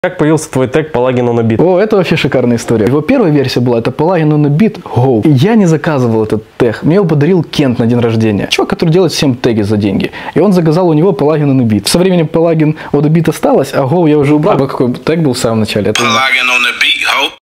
Как появился твой тег Palagin on a Beat? О, это вообще шикарная история. Его первая версия была, это Palagin on a Beat Go. И я не заказывал этот тег. Мне его подарил Кент на день рождения. Чувак, который делает всем теги за деньги. И он заказал у него Palagin on a Beat. Со временем Palagin on a Beat осталось, а Go я уже убрал. Какой тег был в самом начале?